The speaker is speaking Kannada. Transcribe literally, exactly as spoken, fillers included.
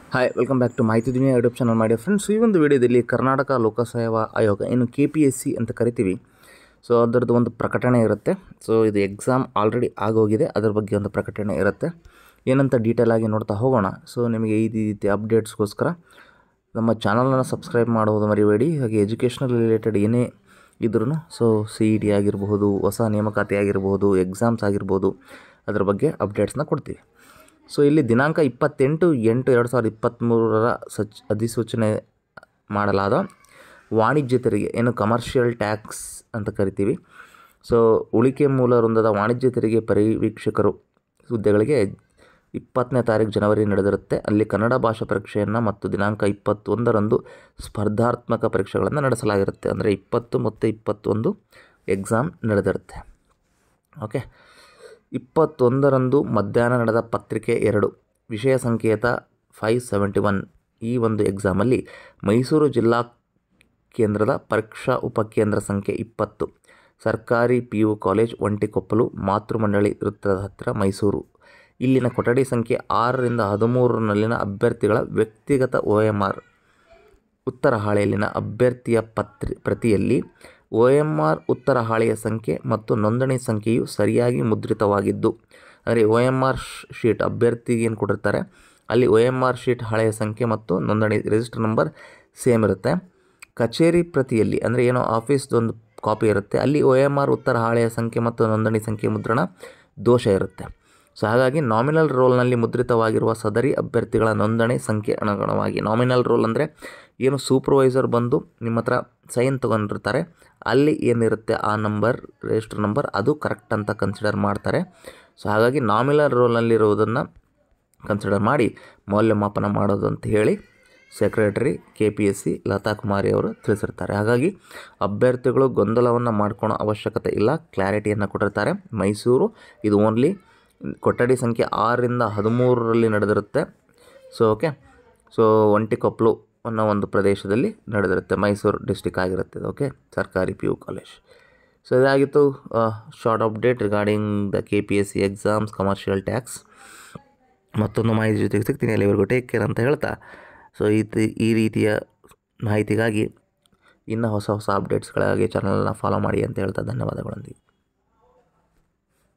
Hi welcome back to Mahiti Duniya YouTube channel ಮಾಡಿ ಫ್ರೆಂಡ್ಸ್. ಈ ಒಂದು ವಿಡಿಯೋದಲ್ಲಿ ಕರ್ನಾಟಕ ಲೋಕಸೇವಾ ಆಯೋಗ ಏನು ಕೆ ಪಿ ಎಸ್ ಸಿ ಅಂತ ಕರಿತೀವಿ, ಸೊ ಅದರದ್ದು ಒಂದು ಪ್ರಕಟಣೆ ಇರುತ್ತೆ. ಸೊ ಇದು ಎಕ್ಸಾಮ್ ಆಲ್ರೆಡಿ ಆಗೋಗಿದೆ, ಅದರ ಬಗ್ಗೆ ಒಂದು ಪ್ರಕಟಣೆ ಇರುತ್ತೆ. ಏನಂತ ಡೀಟೇಲ್ ಆಗಿ ನೋಡ್ತಾ ಹೋಗೋಣ. ಸೊ ನಿಮಗೆ ಈ ರೀತಿ ಅಪ್ಡೇಟ್ಸ್ಗೋಸ್ಕರ ನಮ್ಮ ಚಾನಲನ್ನು ಸಬ್ಸ್ಕ್ರೈಬ್ ಮಾಡುವುದು ಮರಿಬೇಡಿ. ಹಾಗೆ ಎಜುಕೇಷನಲ್ ರಿಲೇಟೆಡ್ ಏನೇ ಇದ್ರೂ, ಸೊ ಸಿ ಇ ಟಿ ಆಗಿರಬಹುದು, ಹೊಸ ನೇಮಕಾತಿ ಆಗಿರಬಹುದು, ಎಕ್ಸಾಮ್ಸ್ ಆಗಿರ್ಬೋದು, ಅದರ ಬಗ್ಗೆ ಅಪ್ಡೇಟ್ಸ್ನ ಕೊಡ್ತೀವಿ. ಸೊ ಇಲ್ಲಿ ದಿನಾಂಕ ಇಪ್ಪತ್ತೆಂಟು ಎಂಟು ಎರಡು ಸಾವಿರದ ಇಪ್ಪತ್ತ್ಮೂರರ ಸಚ್ ಅಧಿಸೂಚನೆ ಮಾಡಲಾದ ವಾಣಿಜ್ಯ ತೆರಿಗೆ ಏನು ಕಮರ್ಷಿಯಲ್ ಟ್ಯಾಕ್ಸ್ ಅಂತ ಕರಿತೀವಿ. ಸೊ ಉಳಿಕೆ ಮೂಲ ವೃಂದದ ವಾಣಿಜ್ಯ ತೆರಿಗೆ ಪರಿವೀಕ್ಷಕರು ಹುದ್ದೆಗಳಿಗೆ ಇಪ್ಪತ್ತನೇ ತಾರೀಕು ಜನವರಿ ನಡೆದಿರುತ್ತೆ. ಅಲ್ಲಿ ಕನ್ನಡ ಭಾಷಾ ಪರೀಕ್ಷೆಯನ್ನು ಮತ್ತು ದಿನಾಂಕ ಇಪ್ಪತ್ತೊಂದರಂದು ಸ್ಪರ್ಧಾತ್ಮಕ ಪರೀಕ್ಷೆಗಳನ್ನು ನಡೆಸಲಾಗಿರುತ್ತೆ. ಅಂದರೆ ಇಪ್ಪತ್ತು ಮತ್ತು ಇಪ್ಪತ್ತೊಂದು ಎಕ್ಸಾಮ್ ನಡೆದಿರುತ್ತೆ. ಓಕೆ, ಇಪ್ಪತ್ತೊಂದರಂದು ಮಧ್ಯಾಹ್ನ ನಡೆದ ಪತ್ರಿಕೆ ಎರಡು ವಿಷಯ ಸಂಕೇತ ಫೈವ್ ಸೆವೆಂಟಿ ಒನ್ ಈ ಒಂದು ಎಕ್ಸಾಮಲ್ಲಿ ಮೈಸೂರು ಜಿಲ್ಲಾ ಕೇಂದ್ರದ ಪರೀಕ್ಷಾ ಉಪಕೇಂದ್ರ ಸಂಖ್ಯೆ ಇಪ್ಪತ್ತು ಸರ್ಕಾರಿ P U college Ontikoppal Matrumandali ವೃತ್ತದ ಹತ್ತಿರ ಮೈಸೂರು ಇಲ್ಲಿನ ಕೊಠಡಿ ಸಂಖ್ಯೆ ಆರರಿಂದ ಹದಿಮೂರರಲ್ಲಿನ ಅಭ್ಯರ್ಥಿಗಳ ವ್ಯಕ್ತಿಗತ ಒ ಎಮ್ ಆರ್ ಉತ್ತರ ಹಾಳೆಯಲ್ಲಿನ ಅಭ್ಯರ್ಥಿಯ ಪತ್ರಿ ಪ್ರತಿಯಲ್ಲಿ ಒ ಎಮ್ ಆರ್ ಉತ್ತರ ಹಾಳೆಯ ಸಂಖ್ಯೆ ಮತ್ತು ನೋಂದಣಿ ಸಂಖ್ಯೆಯು ಸರಿಯಾಗಿ ಮುದ್ರಿತವಾಗಿದ್ದು, ಅಂದರೆ ಒ ಎಮ್ ಆರ್ ಶೀಟ್ ಅಭ್ಯರ್ಥಿಗೆ ಏನು ಕೊಟ್ಟಿರ್ತಾರೆ ಅಲ್ಲಿ ಒ ಎಮ್ ಆರ್ ಶೀಟ್ ಹಾಳೆಯ ಸಂಖ್ಯೆ ಮತ್ತು ನೋಂದಣಿ ರಿಜಿಸ್ಟರ್ ನಂಬರ್ ಸೇಮ್ ಇರುತ್ತೆ. ಕಚೇರಿ ಪ್ರತಿಯಲ್ಲಿ ಅಂದರೆ ಏನೋ ಆಫೀಸ್ದೊಂದು ಕಾಪಿ ಇರುತ್ತೆ, ಅಲ್ಲಿ ಒ ಎಮ್ ಆರ್ ಉತ್ತರ ಹಾಳೆಯ ಸಂಖ್ಯೆ ಮತ್ತು ನೋಂದಣಿ ಸಂಖ್ಯೆ ಮುದ್ರಣ ದೋಷ ಇರುತ್ತೆ. ಸೊ ಹಾಗಾಗಿ ನಾಮಿನಲ್ ರೋಲ್ನಲ್ಲಿ ಮುದ್ರಿತವಾಗಿರುವ ಸದರಿ ಅಭ್ಯರ್ಥಿಗಳ ನೋಂದಣಿ ಸಂಖ್ಯೆ ಅನುಗುಣವಾಗಿ, ನಾಮಿನಲ್ ರೋಲ್ ಅಂದರೆ ಏನು ಸೂಪರ್ವೈಸರ್ ಬಂದು ನಿಮ್ಮ ಹತ್ರ ಸೈನ್ ತೊಗೊಂಡಿರ್ತಾರೆ, ಅಲ್ಲಿ ಏನಿರುತ್ತೆ ಆ ನಂಬರ್ ರಿಜಿಸ್ಟರ್ ನಂಬರ್ ಅದು ಕರೆಕ್ಟ್ ಅಂತ ಕನ್ಸಿಡರ್ ಮಾಡ್ತಾರೆ. ಸೊ ಹಾಗಾಗಿ ನಾಮಿನಲ್ ರೋಲ್ನಲ್ಲಿರುವುದನ್ನು ಕನ್ಸಿಡರ್ ಮಾಡಿ ಮೌಲ್ಯಮಾಪನ ಮಾಡೋದು ಅಂತ ಹೇಳಿ secretary K P S C Latha Kumari ಅವರು ತಿಳಿಸಿರ್ತಾರೆ. ಹಾಗಾಗಿ ಅಭ್ಯರ್ಥಿಗಳು ಗೊಂದಲವನ್ನು ಮಾಡ್ಕೊಳ್ಳೋ ಅವಶ್ಯಕತೆ ಇಲ್ಲ, ಕ್ಲಾರಿಟಿಯನ್ನು ಕೊಟ್ಟಿರ್ತಾರೆ. ಮೈಸೂರು ಇದು ಓನ್ಲಿ ಕೊಠಡಿ ಸಂಖ್ಯೆ ಆರರಿಂದ ಹದಿಮೂರರಲ್ಲಿ ನಡೆದಿರುತ್ತೆ. ಸೊ ಓಕೆ, ಸೊ ಒಂಟಿಕೊಪ್ಪಲು ಅನ್ನೋ ಒಂದು ಪ್ರದೇಶದಲ್ಲಿ ನಡೆದಿರುತ್ತೆ, ಮೈಸೂರು ಡಿಸ್ಟಿಕ್ ಆಗಿರುತ್ತೆ. ಓಕೆ, ಸರ್ಕಾರಿ ಪಿ ಯು ಕಾಲೇಜ್. ಸೊ ಇದಾಗಿತ್ತು short update regarding the K P S C exams commercial tax. ಮತ್ತೊಂದು ಮಾಹಿತಿ ಜೊತೆಗೆ ಸಿಗ್ತೀನಿ, ಅಲ್ಲಿವರೆಗೂ ಟೇಕ್ ಕೇರ್ ಅಂತ ಹೇಳ್ತಾ, ಸೊ ಇದು ಈ ರೀತಿಯ ಮಾಹಿತಿಗಾಗಿ ಇನ್ನೂ ಹೊಸ ಹೊಸ ಅಪ್ಡೇಟ್ಸ್ಗಳಾಗಿ ಚಾನಲನ್ನು ಫಾಲೋ ಮಾಡಿ ಅಂತ ಹೇಳ್ತಾ ಧನ್ಯವಾದಗಳೊಂದಿಗೆ